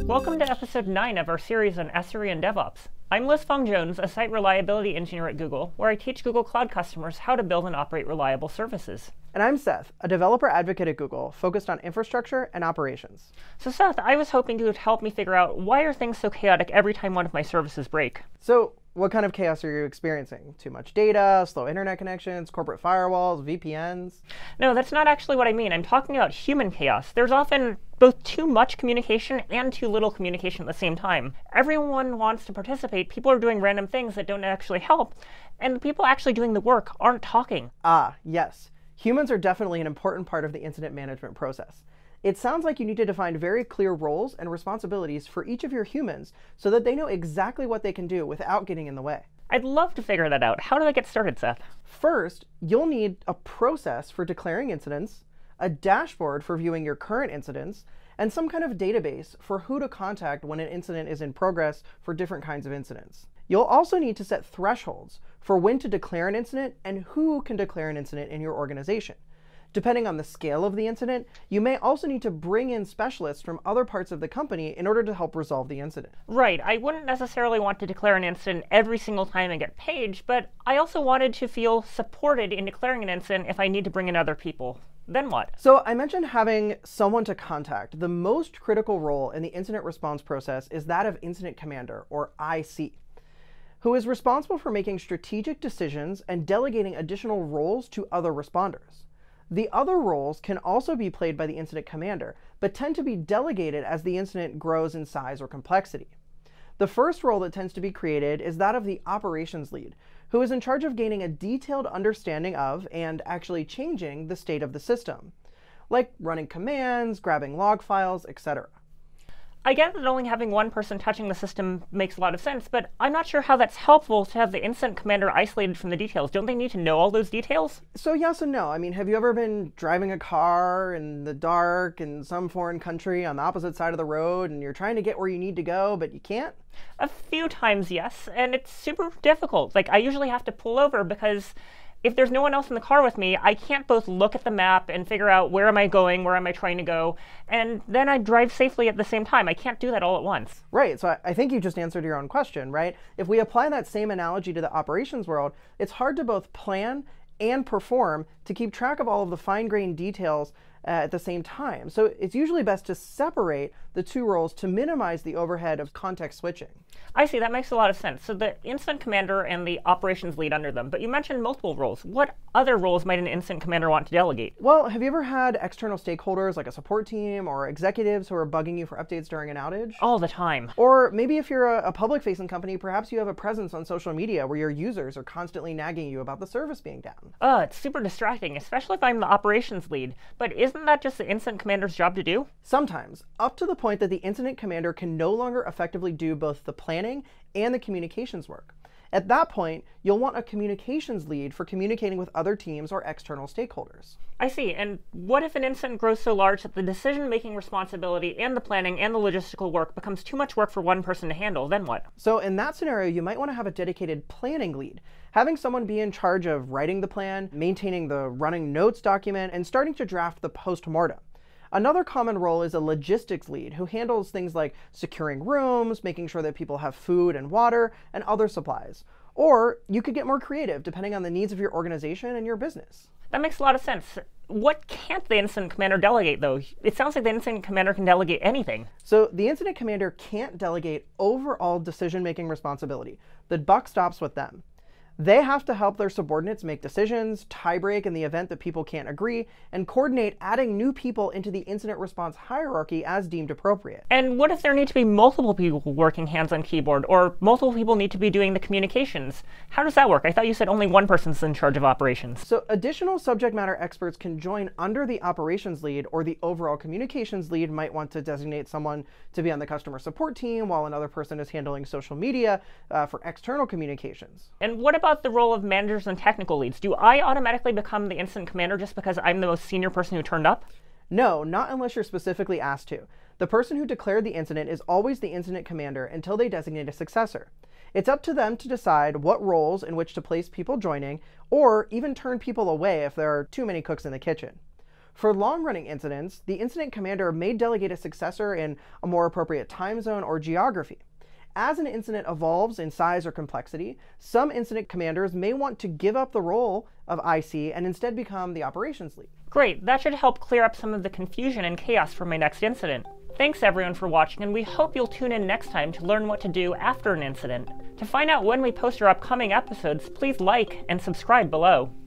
Welcome to episode 9 of our series on SRE and DevOps. I'm Liz Jones, a site reliability engineer at Google, where I teach Google Cloud customers how to build and operate reliable services. And I'm Seth, a developer advocate at Google, focused on infrastructure and operations. So Seth, I was hoping you would help me figure out, why are things so chaotic every time one of my services break? So what kind of chaos are you experiencing? Too much data, slow internet connections, corporate firewalls, VPNs? No, that's not actually what I mean. I'm talking about human chaos. There's often both too much communication and too little communication at the same time. Everyone wants to participate. People are doing random things that don't actually help, and the people actually doing the work aren't talking. Ah, yes. Humans are definitely an important part of the incident management process. It sounds like you need to define very clear roles and responsibilities for each of your humans so that they know exactly what they can do without getting in the way. I'd love to figure that out. How do I get started, Seth? First, you'll need a process for declaring incidents, a dashboard for viewing your current incidents, and some kind of database for who to contact when an incident is in progress for different kinds of incidents. You'll also need to set thresholds for when to declare an incident and who can declare an incident in your organization. Depending on the scale of the incident, you may also need to bring in specialists from other parts of the company in order to help resolve the incident. Right. I wouldn't necessarily want to declare an incident every single time I get paged, but I also wanted to feel supported in declaring an incident if I need to bring in other people. Then what? So I mentioned having someone to contact. The most critical role in the incident response process is that of Incident Commander, or IC, who is responsible for making strategic decisions and delegating additional roles to other responders. The other roles can also be played by the Incident Commander, but tend to be delegated as the incident grows in size or complexity. The first role that tends to be created is that of the Operations Lead, who is in charge of gaining a detailed understanding of and actually changing the state of the system, like running commands, grabbing log files, etc. I get that only having one person touching the system makes a lot of sense, but I'm not sure how that's helpful to have the Incident Commander isolated from the details. Don't they need to know all those details? So yes and no. I mean, have you ever been driving a car in the dark in some foreign country on the opposite side of the road, and you're trying to get where you need to go, but you can't? A few times, yes, and it's super difficult. Like, I usually have to pull over because if there's no one else in the car with me, I can't both look at the map and figure out where am I going, where am I trying to go, and then I drive safely at the same time. I can't do that all at once. Right, so I think you just answered your own question, right? If we apply that same analogy to the operations world, it's hard to both plan and perform to keep track of all of the fine-grained details at the same time. So it's usually best to separate the two roles to minimize the overhead of context switching. I see, that makes a lot of sense. So the Incident Commander and the Operations Lead under them, but you mentioned multiple roles. What other roles might an Incident Commander want to delegate? Well, have you ever had external stakeholders like a support team or executives who are bugging you for updates during an outage? All the time. Or maybe if you're a public-facing company, perhaps you have a presence on social media where your users are constantly nagging you about the service being down. It's super distracting, especially if I'm the Operations Lead. But isn't that just the Incident Commander's job to do? Sometimes, up to the point that the Incident Commander can no longer effectively do both the planning and the communications work. At that point, you'll want a communications lead for communicating with other teams or external stakeholders. I see. And what if an incident grows so large that the decision-making responsibility and the planning and the logistical work becomes too much work for one person to handle? Then what? So in that scenario, you might want to have a dedicated planning lead, having someone be in charge of writing the plan, maintaining the running notes document, and starting to draft the post-mortem. Another common role is a logistics lead who handles things like securing rooms, making sure that people have food and water, and other supplies. Or you could get more creative depending on the needs of your organization and your business. That makes a lot of sense. What can't the Incident Commander delegate, though? It sounds like the Incident Commander can delegate anything. So the Incident Commander can't delegate overall decision-making responsibility. The buck stops with them. They have to help their subordinates make decisions, tie-break in the event that people can't agree, and coordinate adding new people into the incident response hierarchy as deemed appropriate. And what if there need to be multiple people working hands on keyboard, or multiple people need to be doing the communications? How does that work? I thought you said only one person's in charge of operations. So additional subject matter experts can join under the operations lead, or the overall communications lead might want to designate someone to be on the customer support team while another person is handling social media for external communications. And what about the role of managers and technical leads? Do I automatically become the Incident Commander just because I'm the most senior person who turned up? No, not unless you're specifically asked to. The person who declared the incident is always the Incident Commander until they designate a successor. It's up to them to decide what roles in which to place people joining, or even turn people away if there are too many cooks in the kitchen. For long-running incidents, the incident commander may delegate a successor in a more appropriate time zone or geography. As an incident evolves in size or complexity, some incident commanders may want to give up the role of IC and instead become the operations lead. Great, that should help clear up some of the confusion and chaos for my next incident. Thanks everyone for watching, and we hope you'll tune in next time to learn what to do after an incident. To find out when we post our upcoming episodes, please like and subscribe below.